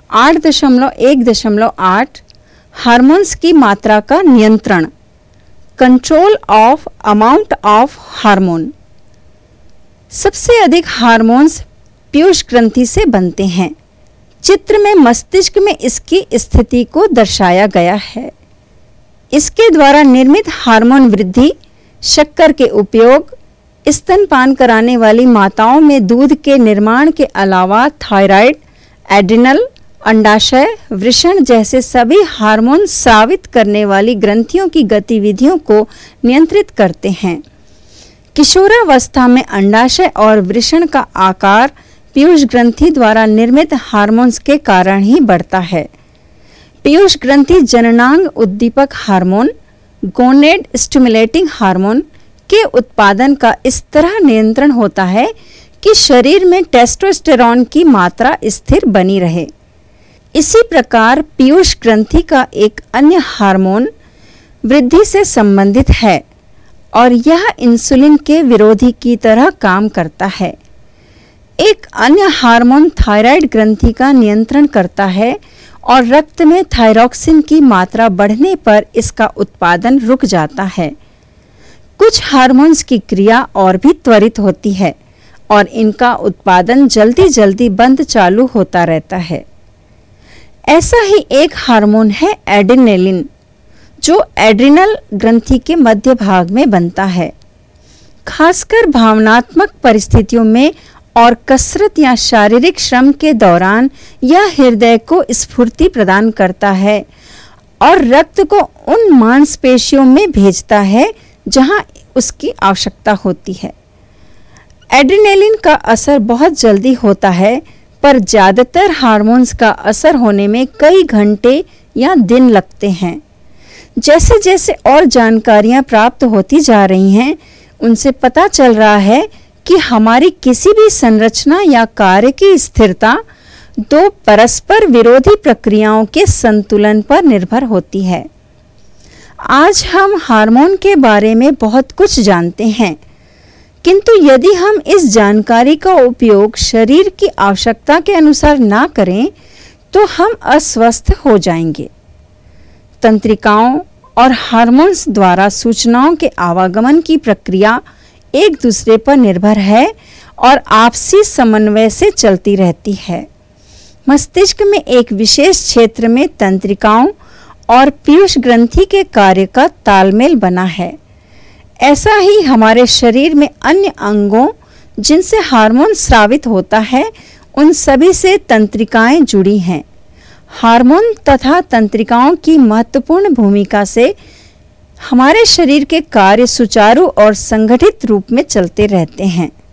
8.1.8 hormones की मात्रा का नियंत्रण, control of amount of hormone. सबसे अधिक हार्मोन्स पीयूष ग्रंथि से बनते हैं। चित्र में मस्तिष्क में इसकी स्थिति को दर्शाया गया है। इसके द्वारा निर्मित हार्मोन वृद्धि, शक्कर के उपयोग, स्तनपान कराने वाली माताओं में दूध के निर्माण के अलावा थायराइड, एड्रिनल, अंडाशय, वृषण जैसे सभी हार्मोन स्रावित करने वाली ग्रंथियों की गतिविधियों को नियंत्रित करते हैं। किशोरावस्था में अंडाशय और वृषण का आकार पीयूष ग्रंथि द्वारा निर्मित हार्मोन्स के कारण ही बढ़ता है। पीयूष ग्रंथि जननांग उद्दीपक हार्मोन, गोनेड स्टिमुलेटिंग हार्मोन के उत्पादन का इस तरह नियंत्रण होता है कि शरीर में टेस्टोस्टेरोन की मात्रा स्थिर बनी रहे। इसी प्रकार पीयूष ग्रंथि का एक अन्य हार्मोन वृद्धि से संबंधित है और यह इंसुलिन के विरोधी की तरह काम करता है। एक अन्य हार्मोन थायराइड ग्रंथि का नियंत्रण करता है और रक्त में थायरॉक्सिन की मात्रा बढ़ने पर इसका उत्पादन रुक जाता है। कुछ हार्मोन्स की क्रिया और भी त्वरित होती है और इनका उत्पादन जल्दी जल्दी बंद चालू होता रहता है। ऐसा ही एक हार्मोन है एड्रेनालिन, जो एड्रिनल ग्रंथि के मध्य भाग में बनता है। खासकर भावनात्मक परिस्थितियों में और कसरत या शारीरिक श्रम के दौरान यह हृदय को स्फूर्ति प्रदान करता है और रक्त को उन मांसपेशियों में भेजता है जहां उसकी आवश्यकता होती है। एड्रेनालिन का असर बहुत जल्दी होता है, पर ज्यादातर हार्मोन्स का असर होने में कई घंटे या दिन लगते हैं। जैसे जैसे और जानकारियां प्राप्त होती जा रही हैं, उनसे पता चल रहा है कि हमारी किसी भी संरचना या कार्य की स्थिरता दो परस्पर विरोधी प्रक्रियाओं के संतुलन पर निर्भर होती है। आज हम हार्मोन के बारे में बहुत कुछ जानते हैं, किंतु यदि हम इस जानकारी का उपयोग शरीर की आवश्यकता के अनुसार ना करें तो हम अस्वस्थ हो जाएंगे। तंत्रिकाओं और हार्मोन्स द्वारा सूचनाओं के आवागमन की प्रक्रिया एक दूसरे पर निर्भर है और आपसी समन्वय से चलती रहती है। मस्तिष्क में एक विशेष क्षेत्र में तंत्रिकाओं और पीयूष ग्रंथि के कार्य का तालमेल बना है। ऐसा ही हमारे शरीर में अन्य अंगों जिनसे हार्मोन स्रावित होता है, उन सभी से तंत्रिकाएं जुड़ी हैं। हार्मोन तथा तंत्रिकाओं की महत्वपूर्ण भूमिका से हमारे शरीर के कार्य सुचारू और संगठित रूप में चलते रहते हैं।